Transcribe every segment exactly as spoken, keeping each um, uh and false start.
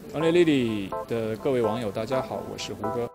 Only Lily 的各位网友，大家好，我是胡歌。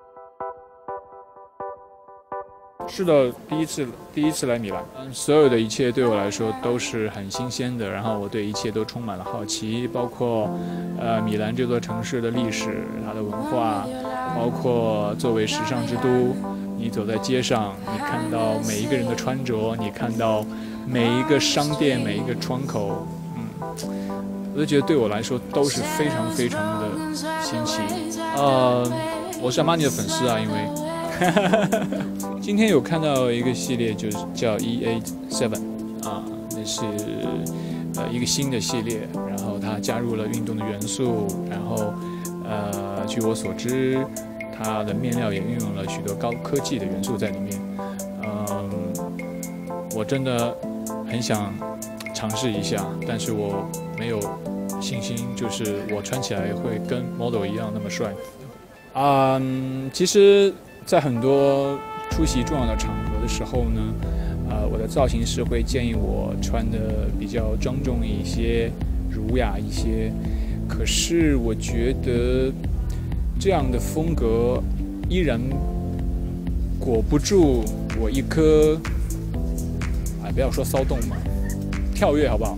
是的，第一次第一次来米兰，所有的一切对我来说都是很新鲜的。然后我对一切都充满了好奇，包括呃米兰这座城市的历史、它的文化，包括作为时尚之都，你走在街上，你看到每一个人的穿着，你看到每一个商店、每一个窗口，嗯，我都觉得对我来说都是非常非常的新奇。呃，我是阿玛尼的粉丝啊，因为。今天有看到一个系列，就是叫 E A 七 啊，那是呃一个新的系列，然后它加入了运动的元素，然后呃据我所知，它的面料也运用了许多高科技的元素在里面。嗯，我真的很想尝试一下，但是我没有信心，就是我穿起来会跟 model 一样那么帅。嗯，其实。在很多出席重要的场合的时候呢，呃，我的造型师会建议我穿的比较庄重一些、儒雅一些。可是我觉得这样的风格依然裹不住我一颗，哎，不要说骚动嘛，跳跃好不好？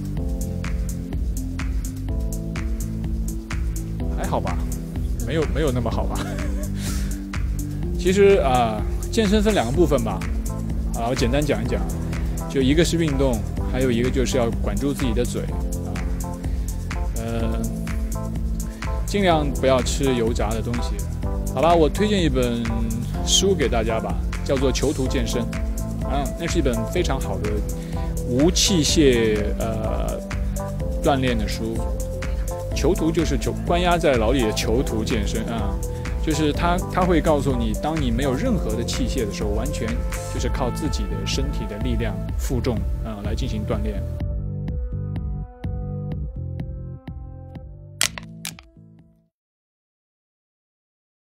还好吧，没有没有那么好吧。其实啊、呃，健身分两个部分吧，啊，我简单讲一讲，就一个是运动，还有一个就是要管住自己的嘴啊，呃，尽量不要吃油炸的东西。好吧，我推荐一本书给大家吧，叫做《囚徒健身》，啊，那是一本非常好的无器械呃锻炼的书。囚徒就是囚关押在牢里的囚徒健身啊。就是他，他会告诉你，当你没有任何的器械的时候，完全就是靠自己的身体的力量、负重啊、呃、来进行锻炼。